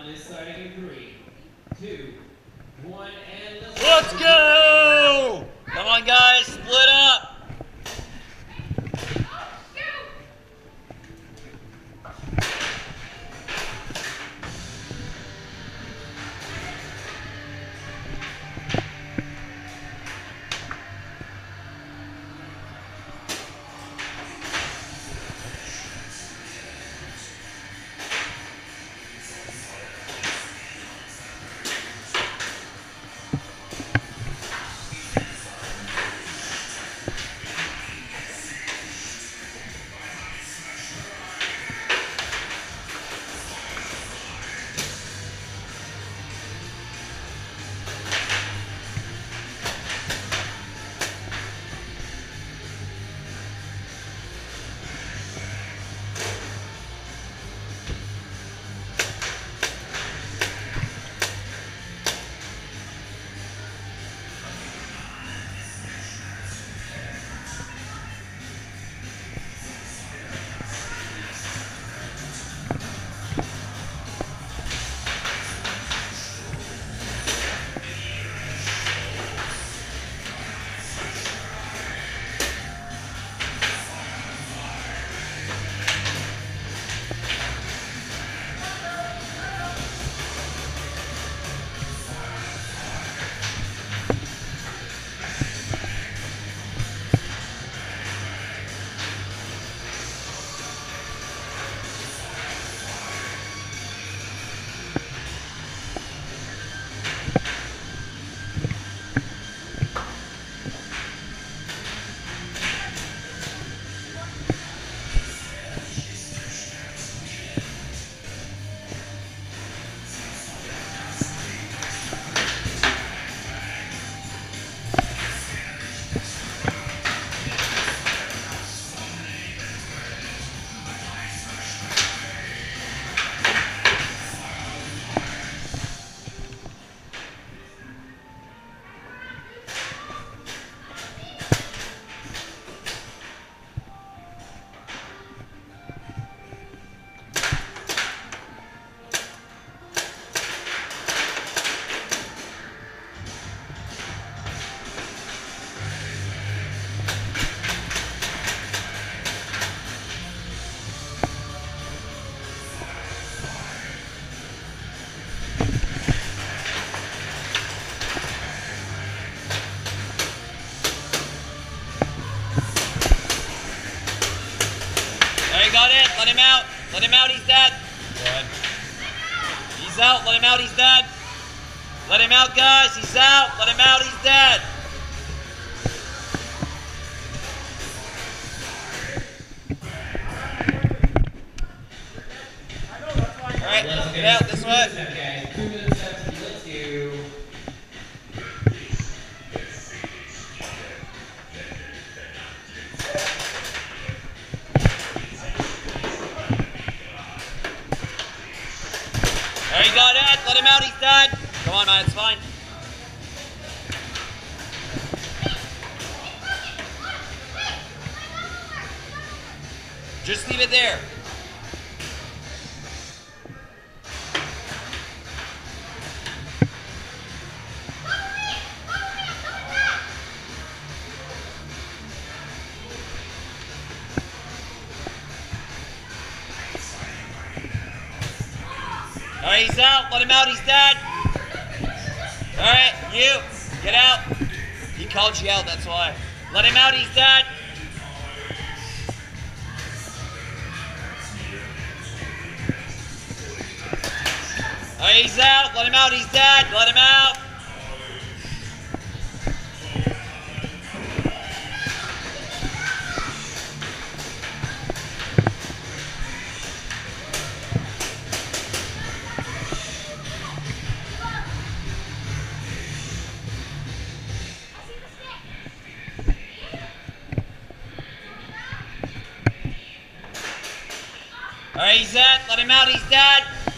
is starting in 3, 2, 1, and let's go! Come on, guys, split up. There, you got it. Let him out. Let him out. He's dead. Good. He's out. Let him out. He's dead. Let him out, guys. He's out. Let him out. He's dead. All right. Get out this way. Okay, 2 minutes left. Let's do. There, you got it. Let him out. He's dead. Come on, man. It's fine. Just leave it there. All right, he's out. Let him out. He's dead. All right, you. Get out. He called you out, that's why. Let him out. He's dead. All right, he's out. Let him out. He's dead. Let him out. All right, he's dead. Let him out. He's dead.